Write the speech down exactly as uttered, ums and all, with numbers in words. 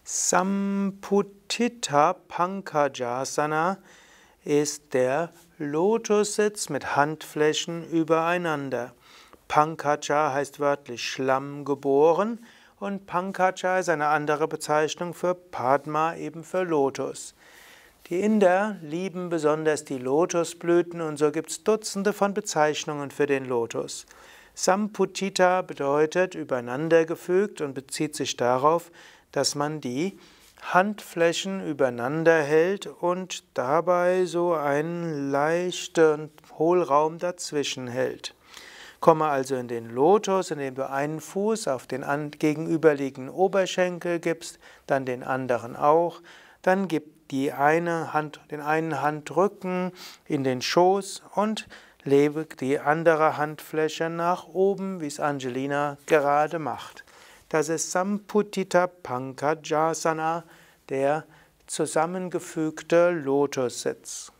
Samputtita Pankajasana ist der Lotussitz mit Handflächen übereinander. Pankaja heißt wörtlich Schlamm geboren und Pankaja ist eine andere Bezeichnung für Padma, eben für Lotus. Die Inder lieben besonders die Lotusblüten und so gibt es Dutzende von Bezeichnungen für den Lotus. Samputtita bedeutet übereinandergefügt und bezieht sich darauf, dass man die Handflächen übereinander hält und dabei so einen leichten Hohlraum dazwischen hält. Komme also in den Lotus, indem du einen Fuß auf den gegenüberliegenden Oberschenkel gibst, dann den anderen auch, dann gib die eine Hand, den einen Handrücken in den Schoß und lege die andere Handfläche nach oben, wie es Angelina gerade macht. Das ist Samputtita Pankajasana, der zusammengefügte Lotussitz.